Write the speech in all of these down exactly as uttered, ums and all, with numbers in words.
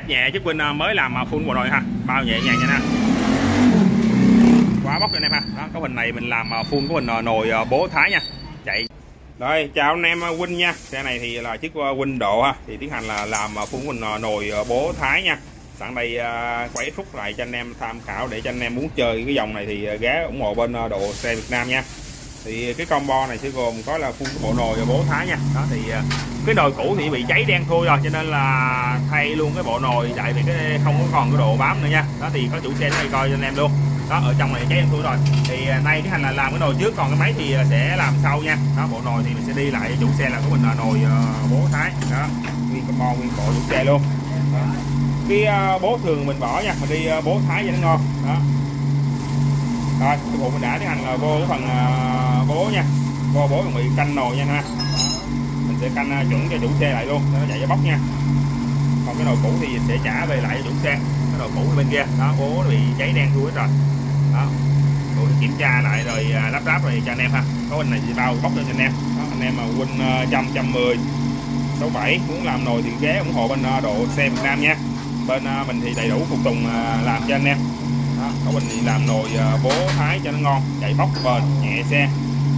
Nhẹ chiếc Win mới làm full bộ nồi ha, bao nhẹ nhàng nha nè. Quá bóc cho anh em ha. Đó, cái hình này mình làm full của mình nồi bố Thái nha. Chạy. Rồi, chào anh em Win nha. Xe này thì là chiếc Win độ ha, thì tiến hành là làm full của mình nồi bố Thái nha. Sẵn đây quay ít phút lại cho anh em tham khảo, để cho anh em muốn chơi cái dòng này thì ghé ủng hộ bên độ xe Việt Nam nha. Thì cái combo này sẽ gồm có là full bộ nồi bố Thái nha. Đó thì cái nồi cũ thì bị cháy đen thui rồi, cho nên là thay luôn cái bộ nồi, tại vì cái không có còn cái độ bám nữa nha. Đó thì có chủ xe đây coi cho anh em luôn. Đó, ở trong này cháy đen thui rồi. Thì nay tiến hành là làm cái nồi trước, còn cái máy thì sẽ làm sau nha. Đó, bộ nồi thì mình sẽ đi lại chủ xe là của mình là nồi bố Thái. Đó, nguyên combo nguyên bộ chủ xe luôn. Đó. Cái bố thường mình bỏ nha, mình đi bố Thái cho nó ngon. Đó. Rồi, cái bộ mình đã tiến hành là vô cái phần bố nha, vô bố còn bị canh nồi nha ha. Mình sẽ canh chuẩn cho chủ xe lại luôn, nó chạy cho bóc nha. Còn cái nồi cũ thì sẽ trả về lại cho chủ xe. Cái nồi cũ bên kia, đó, bố nó bị cháy đen thui hết rồi. Đó, rồi kiểm tra lại rồi lắp ráp rồi cho anh em ha. Có bên này thì bao bóc cho anh em. Đó, anh em mà Win trăm trăm mười sáu bảy muốn làm nồi thì ghé ủng hộ bên độ xe Việt Nam nha. Bên mình thì đầy đủ phụ tùng làm cho anh em. Đó, có bên thì làm nồi bố Thái cho nó ngon, chạy bóc bền, nhẹ xe.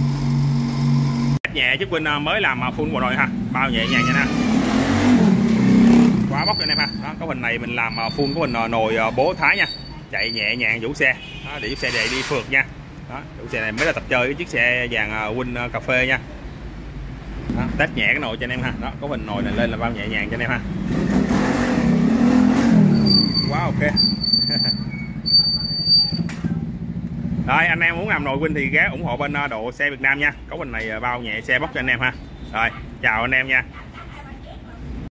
Nhẹ chiếc Win mới làm full bộ nồi ha, bao nhẹ nhàng nha nè. Quá bóc cho anh em ha. Đó, có hình này mình làm full của mình nồi bố Thái nha, chạy nhẹ nhàng chủ xe. Đó, để chiếc xe này đi phượt nha. Đó, chủ xe này mới là tập chơi cái chiếc xe vàng Win cà phê nha. Đó, test nhẹ cái nồi cho anh em ha. Đó, có hình nồi này lên là bao nhẹ nhàng cho anh em ha. Quá ok. Rồi, anh em muốn làm nồi Win thì ghé ủng hộ bên độ xe Việt Nam nha. Có bên này bao nhẹ xe bóc cho anh em ha. Rồi, chào anh em nha.